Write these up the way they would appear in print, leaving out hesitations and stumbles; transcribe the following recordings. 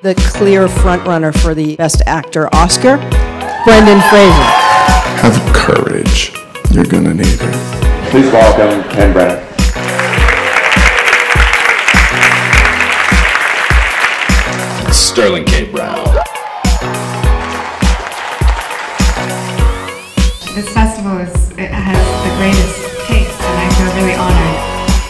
the clear frontrunner for the Best Actor Oscar, Brendan Fraser. Have courage. You're gonna need it. Please welcome Ken Brennan. Sterling K. Brown. This festival has the greatest taste, and I feel really honored.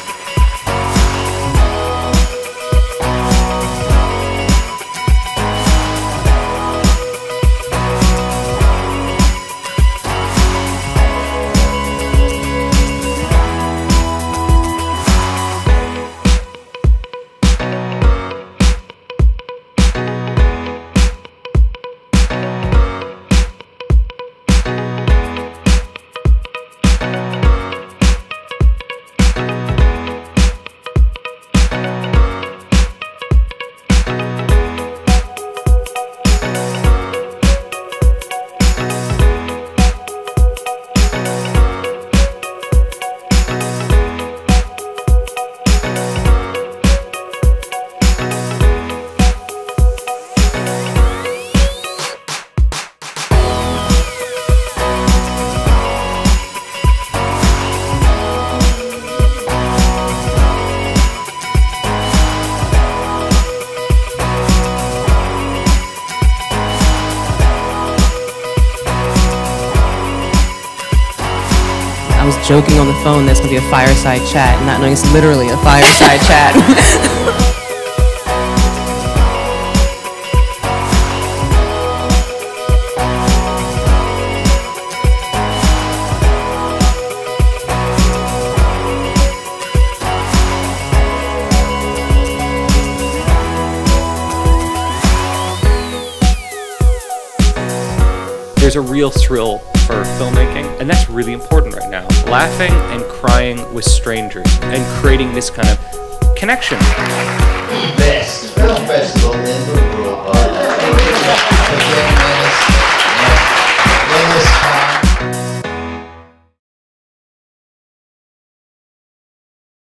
I was joking on the phone there's going to be a fireside chat, not knowing it's literally a fireside chat. There's a real thrill for filmmaking, and that's really important right now. Laughing and crying with strangers and creating this kind of connection. Best film festival in the world.